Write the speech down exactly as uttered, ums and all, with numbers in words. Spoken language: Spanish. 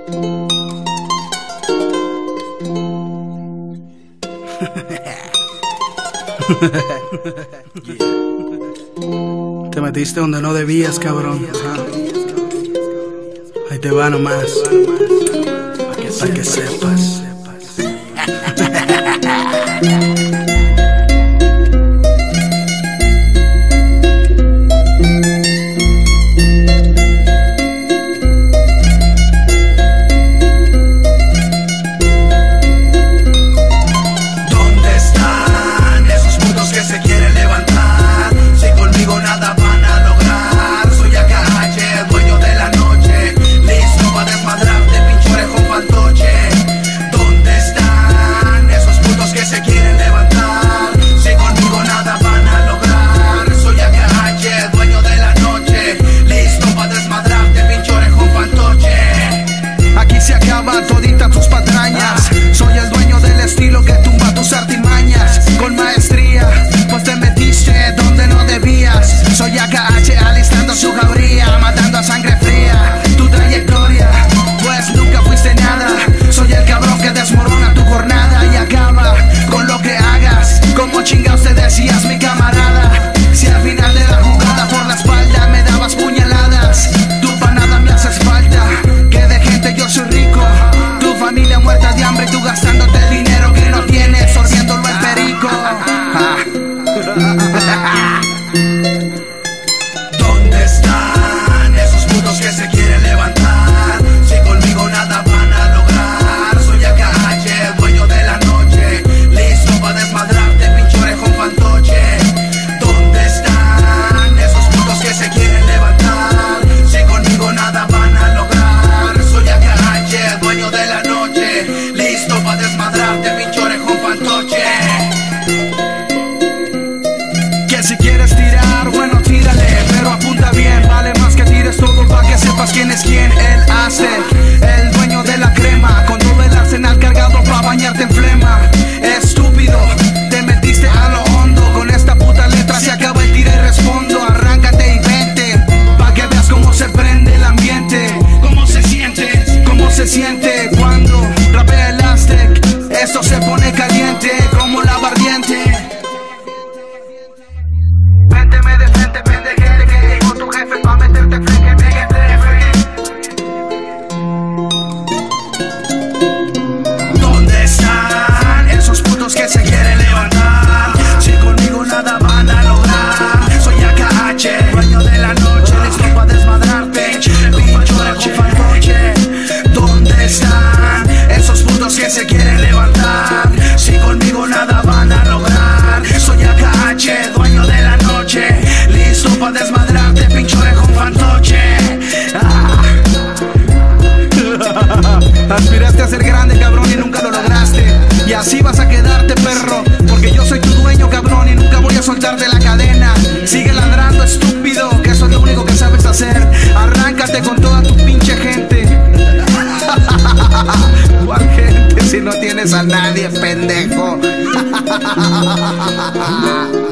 Te metiste donde no debías, cabrón. Ahí te va nomás, para que sepas. Toditas tus patrañas. Soy el dueño del estilo que tumba tus artimañas con maestría, pues te metiste donde no debías. Soy A K H alistando su jauría, matando a sangre fría tu trayectoria, pues nunca fuiste nada. Soy el cabrón que desmorona tu jornada y acaba con lo que hagas. Como chingados te decías, mi camarada, si al final de la jugada por la espalda me dabas puñaladas. Tú pa' nada me haces falta, que de gente yo soy rico, tu familia muerta de hambre y tú gastándote el dinero que no tienes, sorbiéndolo el perico. ¿Dónde están esos putos que se quieren levantar? Si conmigo nada van a lograr. Soy A K H, el dueño de la noche, listo pa' desmadrarte, pinche orejón fantoche. ¿Dónde están esos putos que se quieren levantar? Si conmigo nada van a lograr. Soy A K H, el dueño de la noche, listo pa' desmadrarte, pinche orejón fantoche. Que si quieres tirar, bueno tírale, pero apunta bien, vale más que tires todo pa' que sepas quién es quién. El Aztec, el dueño de la crema, con todo el arsenal cargado pa' bañarte en flema. Estúpido, te metiste a lo hondo, con esta puta letra se acaba el tira y respondo. Arráncate y vente, pa' que veas cómo se prende el ambiente. Cómo se siente, cómo se siente cuando rapea el Aztec. Esto se pone caliente como la aguardiente. Vénteme de frente, pendejete, que llegó tu jefe pa' meterte fleque, megue trefe. ¿Dónde están esos putos que se quieren levantar? Si conmigo nada van a lograr. Soy A K H, dueño de la noche, listo pa' desmadrarte, pinche orejón fantoche. ¿Dónde están esos putos que se quieren levantar? Si conmigo nada van a lograr. Soy A K H, dueño de la noche, listo pa' desmadrarte, pinche orejón fantoche. Ah. Aspiraste a ser grande, cabrón, y nunca lo lograste. Y así vas a quedarte, perro, porque yo soy tu dueño, cabrón, y nunca voy a soltarte la cadena. Sigue ladrando, estúpido, que eso es lo único que sabes hacer. Arráncate con toda tu pinche gente. ¿Cuál gente si no tienes a nadie, pendejo?